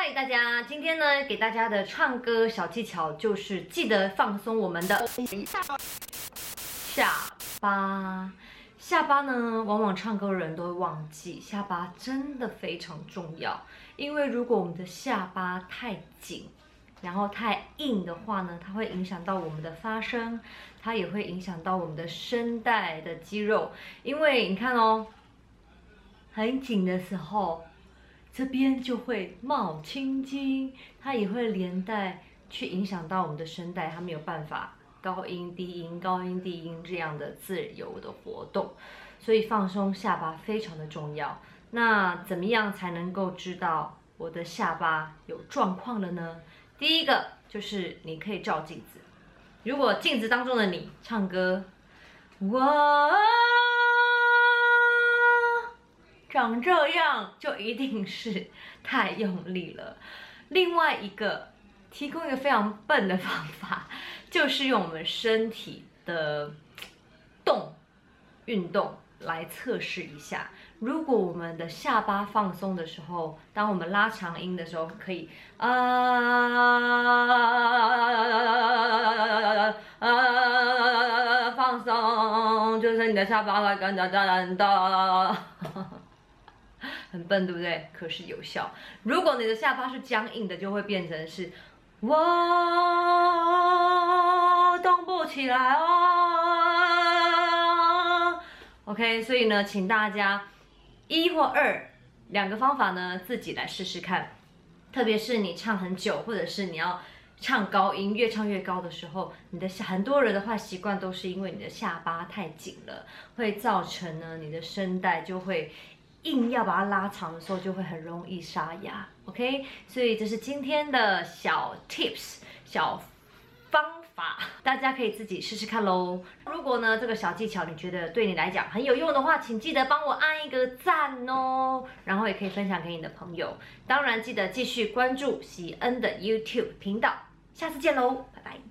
嗨，大家，今天呢，给大家的唱歌小技巧就是记得放松我们的下巴。下巴呢，往往唱歌的人都会忘记，下巴真的非常重要。因为如果我们的下巴太紧，然后太硬的话呢，它会影响到我们的发声，它也会影响到我们的声带的肌肉。因为你看哦，很紧的时候，这边就会冒青筋，它也会连带去影响到我们的声带，它没有办法高音低音、高音低音这样的自由的活动，所以放松下巴非常的重要。那怎么样才能够知道我的下巴有状况了呢？第一个就是你可以照镜子，如果镜子当中的你唱歌，我长这样，就一定是太用力了。另外一个，提供一个非常笨的方法，就是用我们身体的运动来测试一下。如果我们的下巴放松的时候，当我们拉长音的时候，可以放松，就是你的下巴会跟着震动。很笨，对不对？可是有效。如果你的下巴是僵硬的，就会变成是我动不起来哦。OK， 所以呢，请大家1或2两个方法呢，自己来试试看。特别是你唱很久，或者是你要唱高音，越唱越高的时候，很多人的坏习惯都是因为你的下巴太紧了，会造成呢你的声带就会硬要把它拉长的时候，就会很容易沙哑。OK， 所以这是今天的小 tips 小方法，大家可以自己试试看咯。如果呢这个小技巧你觉得对你来讲很有用的话，请记得帮我按一个赞哦，然后也可以分享给你的朋友。当然记得继续关注喜恩的 YouTube 频道，下次见喽，拜拜。